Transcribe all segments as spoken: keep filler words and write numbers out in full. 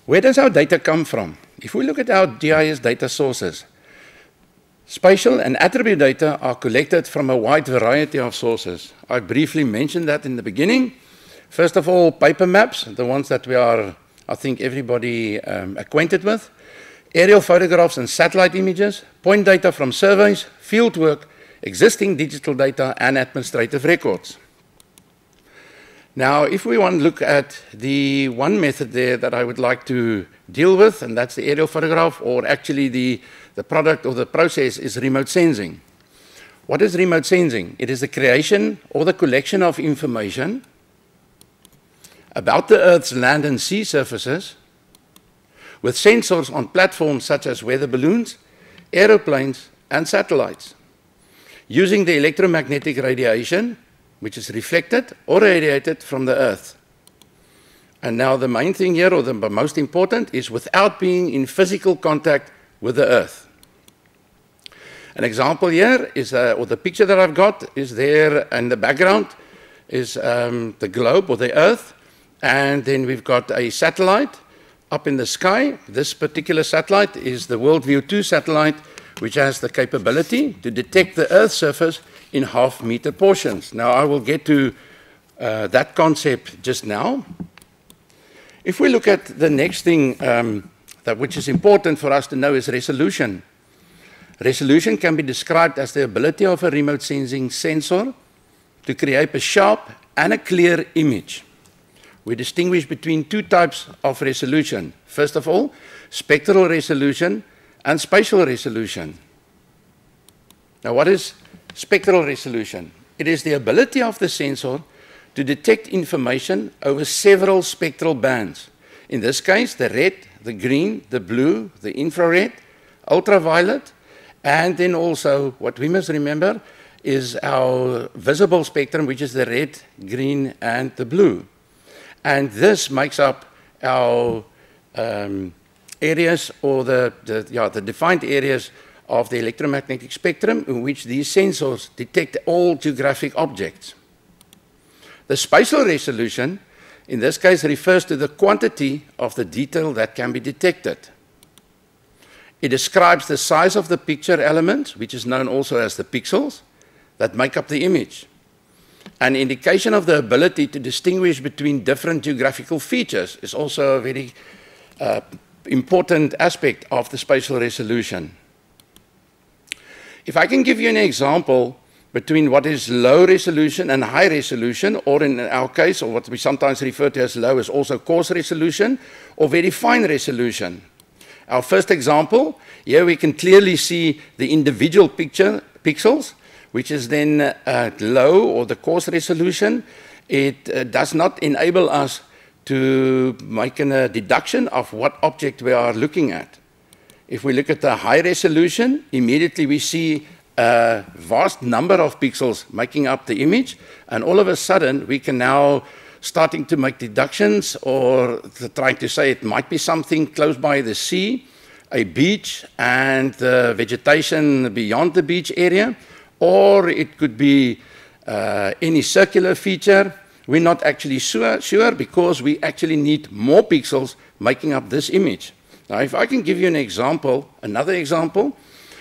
Where does our data come from? If we look at our G I S data sources, spatial and attribute data are collected from a wide variety of sources. I briefly mentioned that in the beginning. First of all, paper maps, the ones that we are, I think, everybody um, acquainted with. Aerial photographs and satellite images, point data from surveys, fieldwork, existing digital data, and administrative records. Now, if we want to look at the one method there that I would like to deal with, and that's the aerial photograph, or actually the, the product or the process is remote sensing. What is remote sensing? It is the creation or the collection of information about the Earth's land and sea surfaces with sensors on platforms such as weather balloons, aeroplanes, and satellites, using the electromagnetic radiation which is reflected or radiated from the Earth. And now the main thing here, or the most important, is without being in physical contact with the Earth. An example here is, uh, or the picture that I've got is there in the background is um, the globe or the Earth, and then we've got a satellite up in the sky. This particular satellite is the WorldView two satellite, which has the capability to detect the Earth's surface in half-meter portions. Now, I will get to uh, that concept just now. If we look at the next thing um, that which is important for us to know is resolution. Resolution can be described as the ability of a remote sensing sensor to create a sharp and a clear image. We distinguish between two types of resolution. First of all, spectral resolution and spatial resolution. Now, what is spectral resolution? It is the ability of the sensor to detect information over several spectral bands. In this case, the red, the green, the blue, the infrared, ultraviolet, and then also what we must remember is our visible spectrum, which is the red, green, and the blue. And this makes up our um, areas or the, the, yeah, the defined areas of the electromagnetic spectrum in which these sensors detect all geographic objects. The spatial resolution, in this case, refers to the quantity of the detail that can be detected. It describes the size of the picture elements, which is known also as the pixels, that make up the image. An indication of the ability to distinguish between different geographical features is also a very uh, important aspect of the spatial resolution. If I can give you an example between what is low resolution and high resolution, or in our case, or what we sometimes refer to as low, is also coarse resolution, or very fine resolution. Our first example, here we can clearly see the individual picture, pixels, which is then uh, low, or the coarse resolution. It uh, does not enable us to make a deduction of what object we are looking at. If we look at the high resolution, immediately we see a vast number of pixels making up the image, and all of a sudden we can now starting to make deductions or trying to say it might be something close by the sea, a beach, and the vegetation beyond the beach area, or it could be uh, any circular feature. We're not actually sure, sure because we actually need more pixels making up this image. Now, if I can give you an example, another example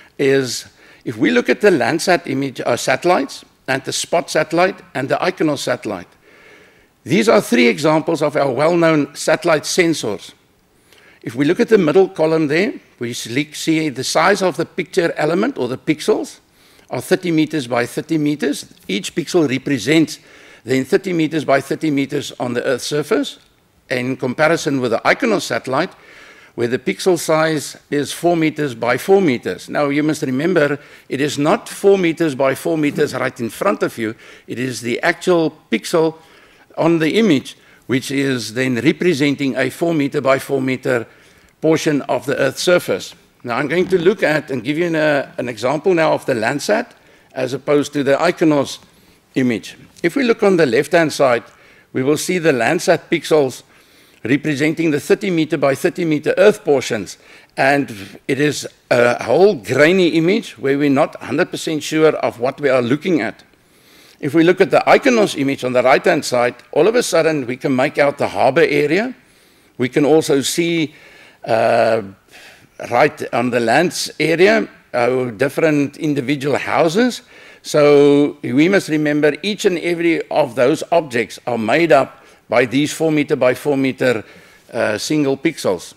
is if we look at the Landsat image uh, satellites and the SPOT satellite and the IKONOS satellite. These are three examples of our well-known satellite sensors. If we look at the middle column there, we see the size of the picture element or the pixels are thirty meters by thirty meters. Each pixel represents then thirty meters by thirty meters on the Earth's surface in comparison with the IKONOS satellite, where the pixel size is four meters by four meters. Now, you must remember, it is not four meters by four meters right in front of you. It is the actual pixel on the image, which is then representing a four meter by four meter portion of the Earth's surface. Now, I'm going to look at and give you an, uh, an example now of the Landsat as opposed to the IKONOS image. If we look on the left-hand side, we will see the Landsat pixels representing the thirty meter by thirty meter Earth portions. And it is a whole grainy image where we're not one hundred percent sure of what we are looking at. If we look at the IKONOS image on the right-hand side, all of a sudden we can make out the harbor area, We can also see uh, right on the lands area, uh, different individual houses. So we must remember each and every of those objects are made up by these four meter by four meter uh, single pixels.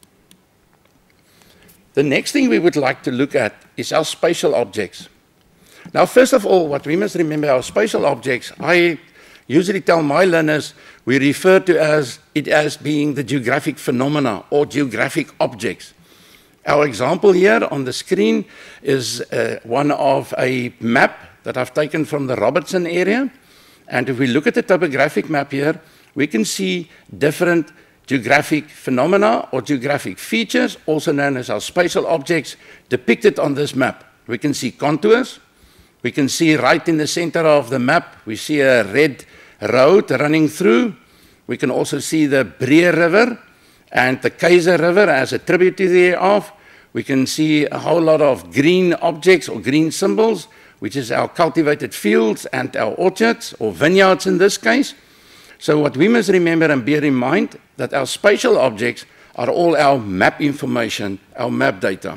The next thing we would like to look at is our spatial objects. Now, first of all, what we must remember, our spatial objects, I usually tell my learners, we refer to as it as being the geographic phenomena or geographic objects. Our example here on the screen is uh, one of a map that I've taken from the Robertson area. And if we look at the topographic map here, we can see different geographic phenomena or geographic features, also known as our spatial objects, depicted on this map. We can see contours. We can see right in the center of the map, we see a red road running through. We can also see the Breë River and the Kaiser River as a tributary thereof. We can see a whole lot of green objects or green symbols, which is our cultivated fields and our orchards or vineyards in this case. So what we must remember and bear in mind that our spatial objects are all our map information, our map data.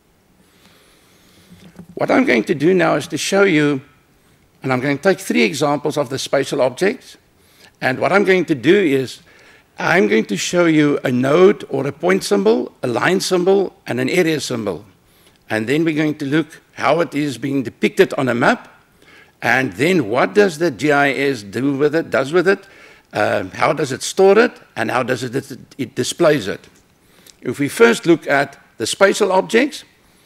What I'm going to do now is to show you, and I'm going to take three examples of the spatial objects. And what I'm going to do is, I'm going to show you a node or a point symbol, a line symbol, and an area symbol. And then we're going to look how it is being depicted on a map. And then what does the G I S do with it, does with it, uh, how does it store it, and how does it, it, it displays it. If we first look at the spatial objects,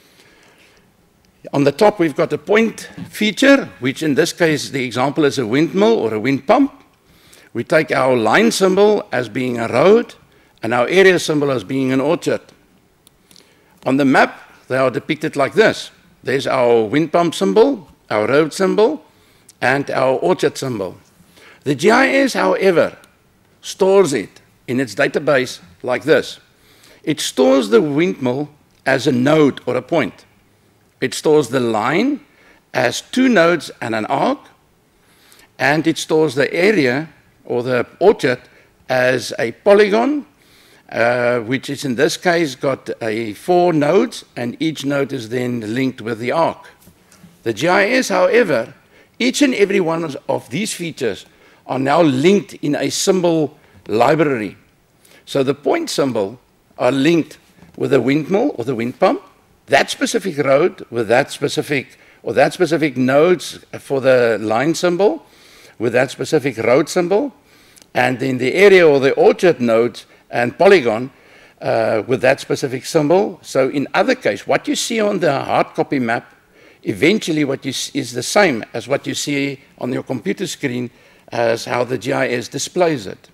on the top we've got a point feature, which in this case the example is a windmill or a wind pump. We take our line symbol as being a road, and our area symbol as being an orchard. On the map, they are depicted like this. There's our wind pump symbol, our road symbol, and our orchard symbol. The G I S, however, stores it in its database like this. It stores the windmill as a node or a point. It stores the line as two nodes and an arc, and it stores the area or the orchard as a polygon, uh, which is in this case got a four nodes, and each node is then linked with the arc. The G I S, however, each and every one of these features are now linked in a symbol library. So the point symbol are linked with the windmill or the wind pump, that specific road with that specific, or that specific nodes for the line symbol, with that specific road symbol, and in the area or the orchard nodes and polygon uh, with that specific symbol. So in other case, what you see on the hard copy map, eventually what you see is the same as what you see on your computer screen as how the G I S displays it.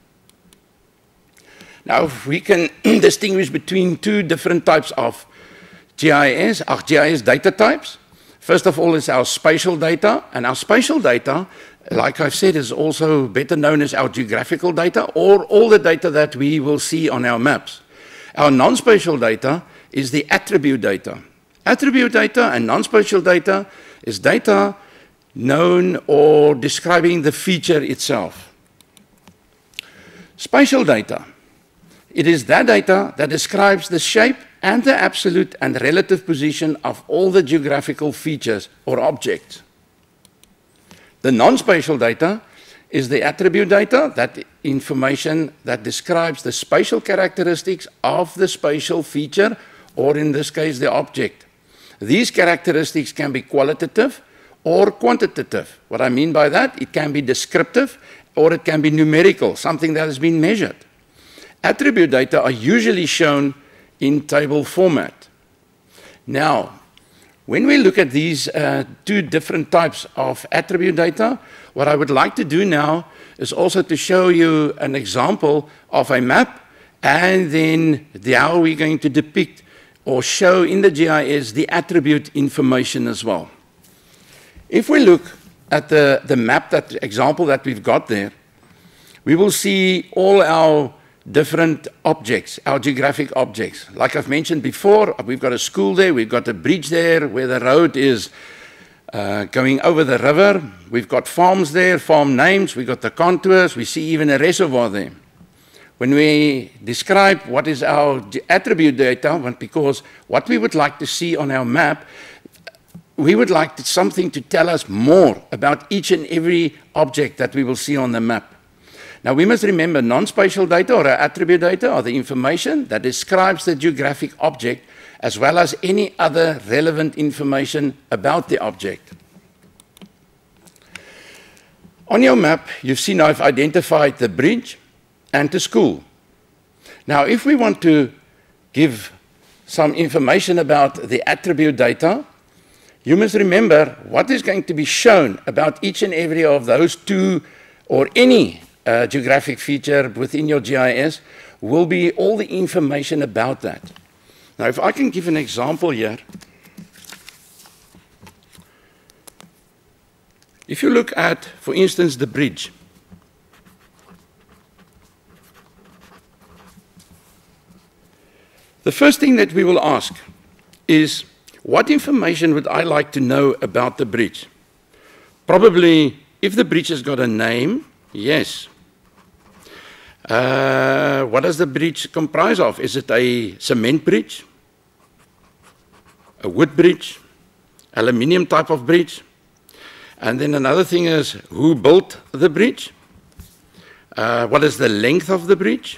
Now, if we can distinguish between two different types of G I S, our G I S data types. First of all is our spatial data, and our spatial data, like I've said, is also better known as our geographical data, or all the data that we will see on our maps. Our non-spatial data is the attribute data. Attribute data and non-spatial data is data known or describing the feature itself. Spatial data, it is that data that describes the shape and the absolute and relative position of all the geographical features or objects. The non-spatial data is the attribute data, that information that describes the spatial characteristics of the spatial feature, or in this case, the object. These characteristics can be qualitative or quantitative. What I mean by that, it can be descriptive or it can be numerical, something that has been measured. Attribute data are usually shown in table format. Now, when we look at these uh, two different types of attribute data, what I would like to do now is also to show you an example of a map, and then the, how we're going to depict or show in the G I S the attribute information as well. If we look at the, the map, that example that we've got there, we will see all our different objects, our geographic objects. Like I've mentioned before, we've got a school there, we've got a bridge there where the road is uh, going over the river. We've got farms there, farm names, we've got the contours, we see even a reservoir there. when we describe what is our attribute data, because what we would like to see on our map, we would like to, something to tell us more about each and every object that we will see on the map. Now, we must remember non-spatial data or attribute data are the information that describes the geographic object as well as any other relevant information about the object. On your map, you've seen I've identified the bridge and the school. Now, if we want to give some information about the attribute data, you must remember what is going to be shown about each and every of those two or any uh, geographic feature within your G I S will be all the information about that. Now, if I can give an example here, if you look at, for instance, the bridge, the first thing that we will ask is, what information would I like to know about the bridge? Probably, if the bridge has got a name, yes. Uh, what does the bridge comprise of? Is it a cement bridge? A wood bridge? Aluminium type of bridge? And then another thing is, who built the bridge? Uh, what is the length of the bridge?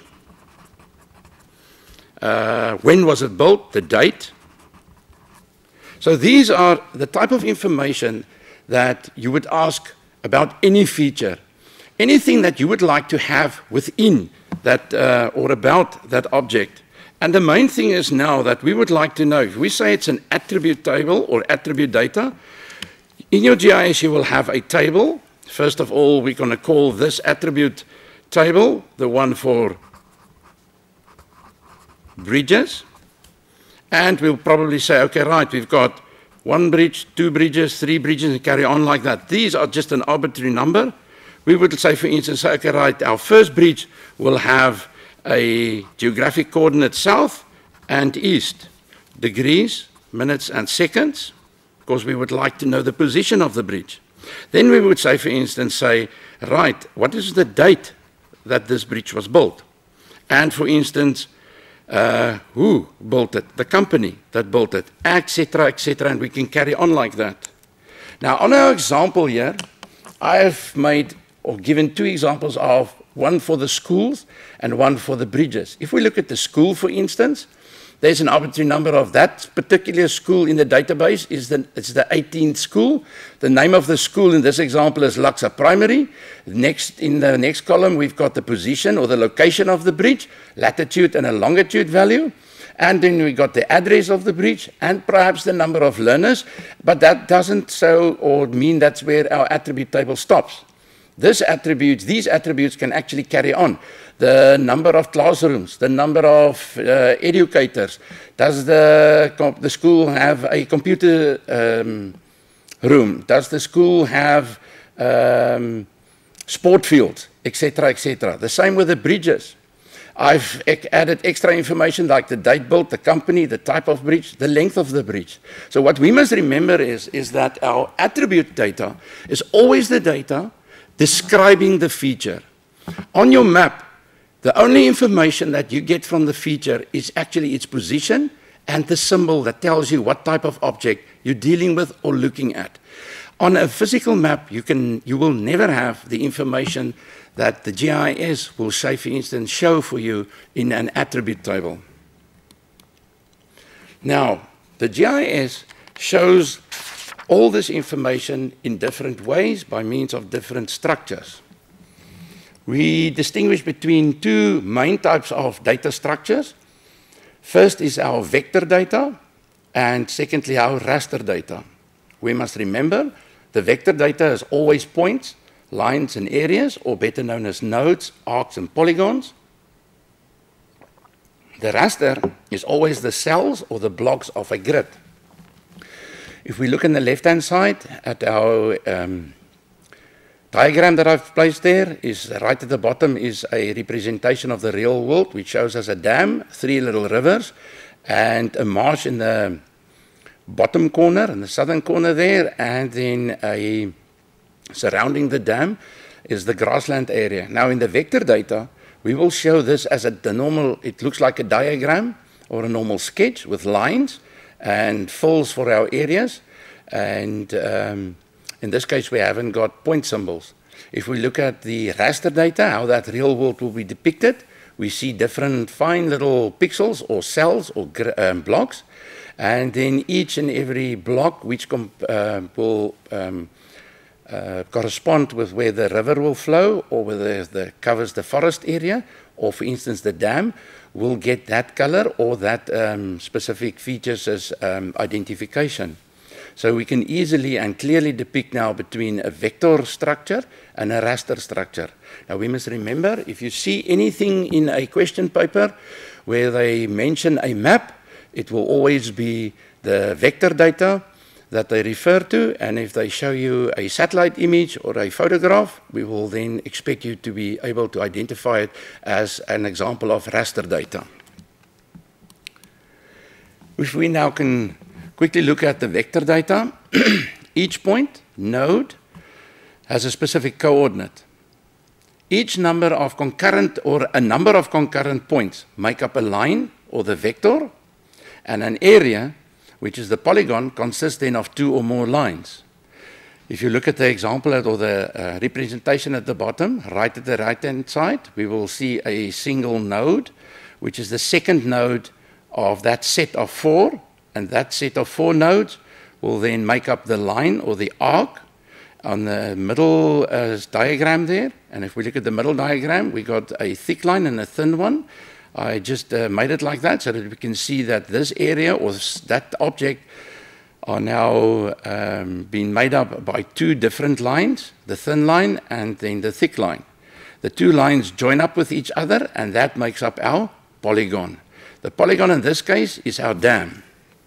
Uh, when was it built? The date? So these are the type of information that you would ask about any feature. Anything that you would like to have within that uh, or about that object. And the main thing is now that we would like to know, if we say it's an attribute table or attribute data, in your G I S you will have a table. First of all, we're going to call this attribute table the one for bridges. And we'll probably say, okay, right, we've got one bridge, two bridges, three bridges, and carry on like that. These are just an arbitrary number. We would say, for instance, okay, right, our first bridge will have a geographic coordinate south and east, degrees, minutes, and seconds, because we would like to know the position of the bridge. Then we would say, for instance, say, right, what is the date that this bridge was built? And, for instance, Uh, who built it, the company that built it, et cetera, et cetera, and we can carry on like that. Now, on our example here, I have made or given two examples of one for the schools and one for the bridges. If we look at the school, for instance, there's an arbitrary number of that particular school in the database. Is the, it's the eighteenth school. The name of the school in this example is Laksa Primary. Next, in the next column, we've got the position or the location of the bridge, latitude and a longitude value. And then we got the address of the bridge and perhaps the number of learners. But that doesn't so or mean that's where our attribute table stops. This attribute, these attributes can actually carry on. The number of classrooms, the number of uh, educators. Does the, the school have a computer um, room? Does the school have um, sport fields, et cetera, et cetera? The same with the bridges. I've added extra information like the date built, the company, the type of bridge, the length of the bridge. So what we must remember is, is that our attribute data is always the data describing the feature. On your map, the only information that you get from the feature is actually its position and the symbol that tells you what type of object you're dealing with or looking at. On a physical map, you, can, you will never have the information that the G I S will say, for instance, show for you in an attribute table. Now, the G I S shows all this information in different ways by means of different structures. We distinguish between two main types of data structures. First is our vector data, and secondly, our raster data. We must remember the vector data is always points, lines, and areas, or better known as nodes, arcs, and polygons. The raster is always the cells or the blocks of a grid. If we look on the left-hand side at our um, diagram that I've placed there, is right at the bottom is a representation of the real world, which shows us a dam, three little rivers, and a marsh in the bottom corner, in the southern corner there, and then a, surrounding the dam is the grassland area. Now in the vector data, We will show this as a the normal, it looks like a diagram or a normal sketch with lines and fills for our areas. And um, in this case, we haven't got point symbols. If we look at the raster data, how that real world will be depicted, we see different fine little pixels or cells or um, blocks. And then each and every block which uh, will um, uh, correspond with where the river will flow or whether the covers the forest area or, for instance, the dam will get that color or that um, specific features as um, identification. So we can easily and clearly depict now between a vector structure and a raster structure. Now we must remember, if you see anything in a question paper where they mention a map, it will always be the vector data that they refer to, and if they show you a satellite image or a photograph, we will then expect you to be able to identify it as an example of raster data. If we now can quickly look at the vector data, each point, node, has a specific coordinate. Each number of concurrent or a number of concurrent points make up a line or the vector, and an area, which is the polygon, consists then of two or more lines. If you look at the example or the uh, representation at the bottom, right at the right-hand side, we will see a single node, which is the second node of that set of four, and that set of four nodes will then make up the line or the arc on the middle uh, diagram there. And if we look at the middle diagram, we got a thick line and a thin one. I just uh, made it like that so that we can see that this area or that object are now um, being made up by two different lines, the thin line and then the thick line. The two lines join up with each other, and that makes up our polygon. The polygon in this case is our dam.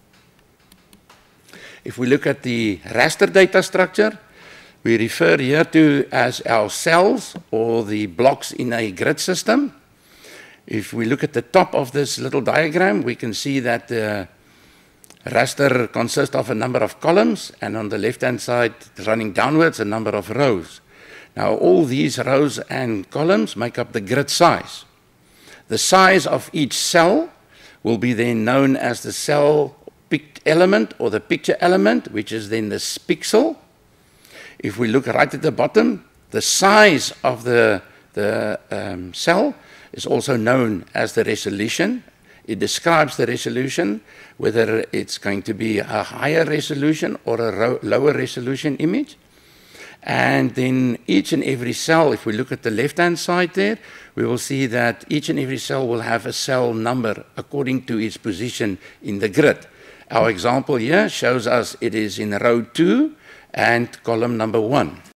If we look at the raster data structure, we refer here to as our cells or the blocks in a grid system. If we look at the top of this little diagram, we can see that the raster consists of a number of columns, and on the left-hand side, running downwards, a number of rows. Now, all these rows and columns make up the grid size. The size of each cell will be then known as the cell picked element or the picture element, which is then the pixel. If we look right at the bottom, the size of the, the um, cell is also known as the resolution. It describes the resolution, whether it's going to be a higher resolution or a lower resolution image. And then each and every cell, if we look at the left-hand side there, we will see that each and every cell will have a cell number according to its position in the grid. Our example here shows us it is in row two and column number one.